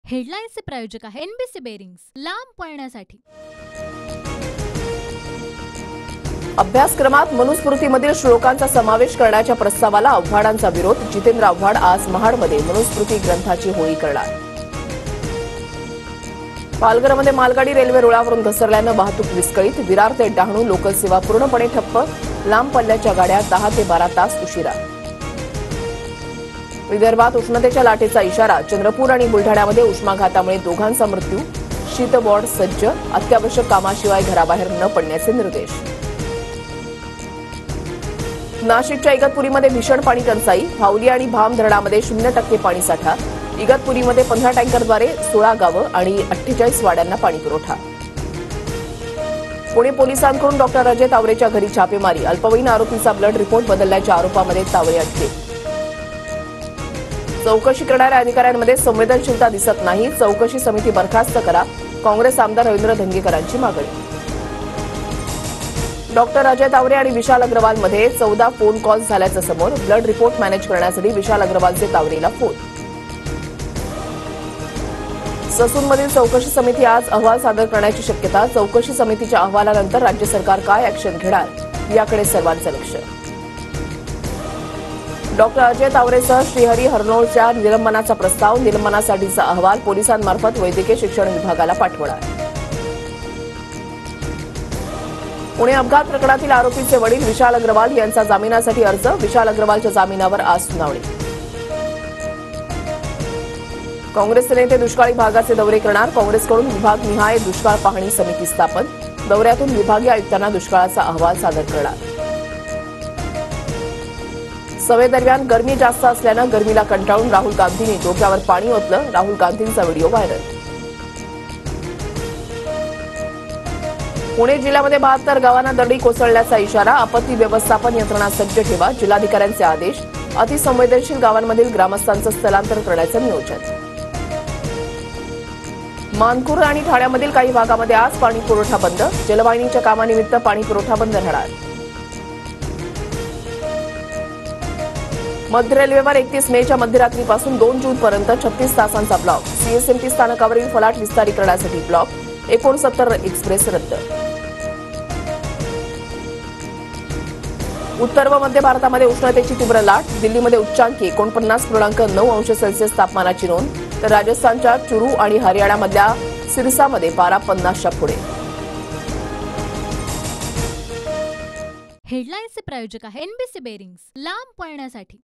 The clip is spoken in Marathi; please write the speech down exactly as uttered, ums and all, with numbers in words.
हेडलाईन्सचे प्रायोजक आहे एनबीसी बेरिंग्स, लांब पळण्यासाठी। अभ्यासक्रमात मनुस्मृतीमधील श्लोकांचा समावेश करण्याच्या प्रस्तावाला आव्हाडांचा विरोध। जितेंद्र आव्हाड आज महाडमध्ये मनुस्मृती ग्रंथाची होळी करणार। पालघरमध्ये मालगाडी रेल्वे रुळावरून घसरल्यानं वाहतूक विस्कळीत। विरार ते डहाणू लोकल सेवा पूर्णपणे ठप्प। लांब पल्ल्याच्या गाड्या दहा ते बारा तास उशिरा। विदर्भात उष्णतेच्या लाटेचा इशारा। चंद्रपूर आणि बुलढाण्यामध्ये उष्माघातामुळे दोघांचा मृत्यू। शीत वॉर्ड सज्ज। अत्यावश्यक कामाशिवाय घराबाहेर न पडण्याचे निर्देश। नाशिकच्या इगतपुरीमध्ये भीषण पाणी टंचाई। भावली आणि भाम धरणामध्ये शून्य टक्के पाणीसाठा। इगतपुरीमध्ये पंधरा टँकरद्वारे सोळा गावं आणि अठ्ठेचाळीस वाड्यांना पाणीपुरवठा। पुणे पोलिसांकडून डॉक्टर अजय तावरेच्या घरी छापेमारी। अल्पवयीन आरोपीचा ब्लड रिपोर्ट बदलल्याच्या आरोपामध्ये तावरे अटकेत। चौकशी करणाऱ्या अधिकाऱ्यांमध्ये संवेदनशीलता दिसत नाही। चौकशी समिती बरखास्त करा। काँग्रेस आमदार रवींद्र धंगेकरांची मागणी। डॉक्टर अजय तावरे आणि विशाल अग्रवालमध्ये चौदा फोन कॉल्स झाल्याचं समोर। ब्लड रिपोर्ट मॅनेज करण्यासाठी विशाल अग्रवालचे तावरेला फोन। ससूनमधील चौकशी समिती आज अहवाल सादर करण्याची शक्यता। चौकशी समितीच्या अहवालानंतर राज्य सरकार काय ऍक्शन घेणार याकडे सर्वांचं लक्ष। डॉक्टर अजय तावरेसह श्रीहरी हरनोळच्या निलंबनाचा प्रस्ताव। निलंबनासाठीचा अहवाल पोलिसांमार्फत वैद्यकीय शिक्षण विभागाला पाठवणार। पुणे अपघात प्रकरणातील आरोपीचे वडील विशाल अग्रवाल यांचा जामिनासाठी अर्ज। विशाल अग्रवालच्या जामिनावर आज सुनावणी। काँग्रेसचे नेते दुष्काळी भागाचे दौरे करणार। काँग्रेसकडून विभागनिहाय दुष्काळ पाहणी समिती स्थापन। दौऱ्यातून विभागीय आयुक्तांना दुष्काळाचा अहवाल सादर करणार। सभेदरम्यान गरमी जास्त असल्यानं गरमीला कंटाळून राहुल गांधींनी डोक्यावर पाणी ओतलं। राहुल गांधींचा व्हिडिओ व्हायरल। पुणे जिल्ह्यामध्ये बहात्तर गावांना दरडी कोसळण्याचा इशारा। आपत्ती व्यवस्थापन यंत्रणा सज्ज ठेवा। जिल्हाधिकाऱ्यांचे आदेश। अतिसंवेदनशील गावांमधील ग्रामस्थांचं स्थलांतर करण्याचं नियोजन। मानखुर्द आणि ठाण्यामधील काही भागामध्ये आज पाणी पुरवठा बंद। जलवाहिनीच्या कामानिमित्त पाणी पुरवठा बंद राहणार। मध्य रेल्वेवर एकतीस मेच्या मध्यरात्रीपासून दोन जूनपर्यंत छत्तीस तासांचा ब्लॉक। सीएसएमटी स्थानकावरील फलाट विस्तारीकरणासाठी ब्लॉक। एकोणसत्तर एक्सप्रेस रद्द। उत्तर व मध्य भारतामध्ये उष्णतेची तीव्र लाट। दिल्लीमध्ये उच्चांकी एकोणपन्नास पूर्णांक नऊ अंश सेल्सिअस तापमानाची नोंद, तर राजस्थानच्या चुरू आणि हरियाणामधल्या सिरसामध्ये पारा पन्नासच्या पुढे। हेडलाईन्सचे प्रायोजक आहे एनबीसी बेरिंग्स, लांब पळण्यासाठी।